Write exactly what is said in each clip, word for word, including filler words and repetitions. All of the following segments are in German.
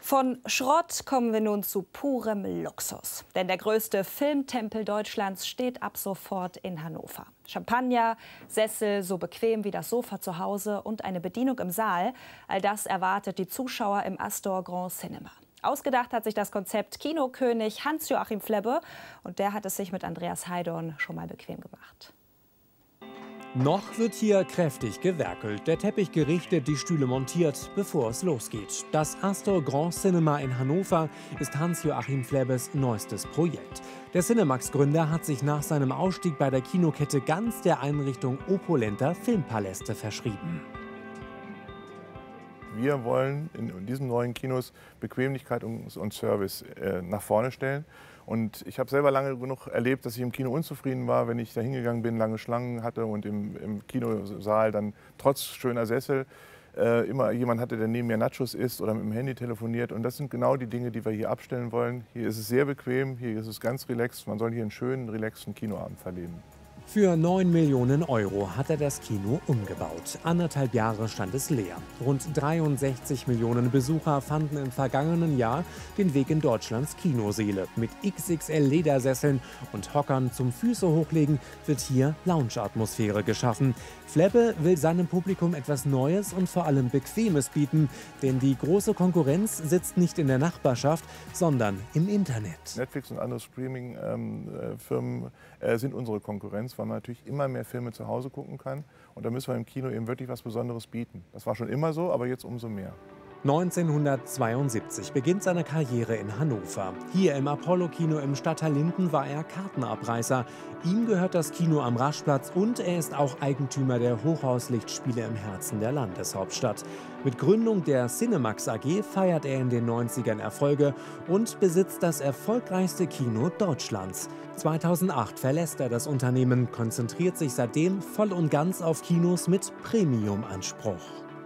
Von Schrott kommen wir nun zu purem Luxus. Denn der größte Filmtempel Deutschlands steht ab sofort in Hannover. Champagner, Sessel so bequem wie das Sofa zu Hause und eine Bedienung im Saal. All das erwartet die Zuschauer im Astor Grand Cinema. Ausgedacht hat sich das Konzept Kinokönig Hans-Joachim Flebbe. Und der hat es sich mit Andreas Heidorn schon mal bequem gemacht. Noch wird hier kräftig gewerkelt, der Teppich gerichtet, die Stühle montiert, bevor es losgeht. Das Astor Grand Cinema in Hannover ist Hans-Joachim Flebbes neuestes Projekt. Der Cinemax-Gründer hat sich nach seinem Ausstieg bei der Kinokette ganz der Einrichtung opulenter Filmpaläste verschrieben. Wir wollen in diesen neuen Kinos Bequemlichkeit und Service nach vorne stellen. Und ich habe selber lange genug erlebt, dass ich im Kino unzufrieden war, wenn ich da hingegangen bin, lange Schlangen hatte und im, im Kinosaal dann trotz schöner Sessel äh, immer jemand hatte, der neben mir Nachos isst oder mit dem Handy telefoniert. Und das sind genau die Dinge, die wir hier abstellen wollen. Hier ist es sehr bequem, hier ist es ganz relaxed. Man soll hier einen schönen, relaxten Kinoabend verleben. Für neun Millionen Euro hat er das Kino umgebaut. Anderthalb Jahre stand es leer. Rund dreiundsechzig Millionen Besucher fanden im vergangenen Jahr den Weg in Deutschlands Kinosäle. Mit X X L-Ledersesseln und Hockern zum Füße hochlegen wird hier Lounge-Atmosphäre geschaffen. Flebbe will seinem Publikum etwas Neues und vor allem Bequemes bieten. Denn die große Konkurrenz sitzt nicht in der Nachbarschaft, sondern im Internet. Netflix und andere Streaming-Firmen äh, sind unsere Konkurrenz, weil man natürlich immer mehr Filme zu Hause gucken kann. Und da müssen wir im Kino eben wirklich was Besonderes bieten. Das war schon immer so, aber jetzt umso mehr. neunzehnhundertzweiundsiebzig beginnt seine Karriere in Hannover. Hier im Apollo-Kino im Stadtteil Linden war er Kartenabreißer. Ihm gehört das Kino am Raschplatz und er ist auch Eigentümer der Hochhauslichtspiele im Herzen der Landeshauptstadt. Mit Gründung der Cinemax A G feiert er in den neunzigern Erfolge und besitzt das erfolgreichste Kino Deutschlands. zweitausendacht verlässt er das Unternehmen, konzentriert sich seitdem voll und ganz auf Kinos mit Premium-Anspruch.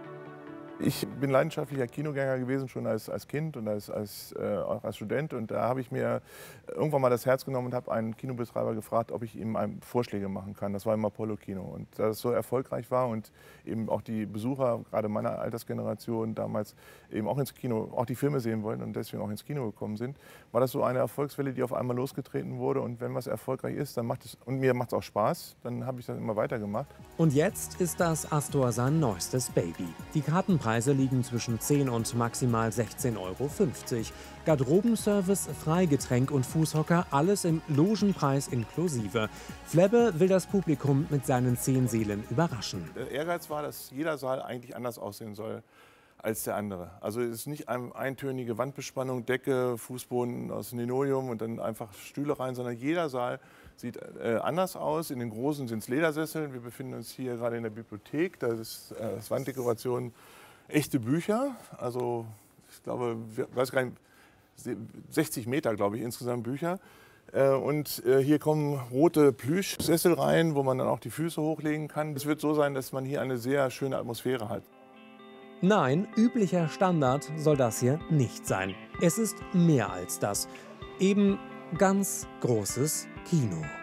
Ich bin leidenschaftlicher Kinogänger gewesen, schon als, als Kind und als, als, äh, auch als Student. Und da habe ich mir irgendwann mal das Herz genommen und habe einen Kinobetreiber gefragt, ob ich ihm Vorschläge machen kann. Das war im Apollo-Kino. Und da es so erfolgreich war und eben auch die Besucher, gerade meiner Altersgeneration, damals eben auch ins Kino, auch die Filme sehen wollten und deswegen auch ins Kino gekommen sind, war das so eine Erfolgswelle, die auf einmal losgetreten wurde. Und wenn was erfolgreich ist, dann macht es, und mir macht es auch Spaß, dann habe ich das immer weitergemacht. Und jetzt ist das Astor sein neuestes Baby. Die Kartenpreise Preise liegen zwischen zehn und maximal sechzehn Euro fünfzig. Garderobenservice, Freigetränk und Fußhocker, alles im Logenpreis inklusive. Flebbe will das Publikum mit seinen zehn Sälen überraschen. Der Ehrgeiz war, dass jeder Saal eigentlich anders aussehen soll als der andere. Also es ist nicht eine eintönige Wandbespannung, Decke, Fußboden aus Linoleum und dann einfach Stühle rein, sondern jeder Saal sieht äh, anders aus. In den großen sind es Ledersesseln. Wir befinden uns hier gerade in der Bibliothek. Da ist äh, das Wanddekoration echte Bücher, also ich glaube, ich weiß gar nicht, sechzig Meter, glaube ich, insgesamt Bücher. Und hier kommen rote Plüschsessel rein, wo man dann auch die Füße hochlegen kann. Es wird so sein, dass man hier eine sehr schöne Atmosphäre hat. Nein, üblicher Standard soll das hier nicht sein. Es ist mehr als das. Eben ganz großes Kino.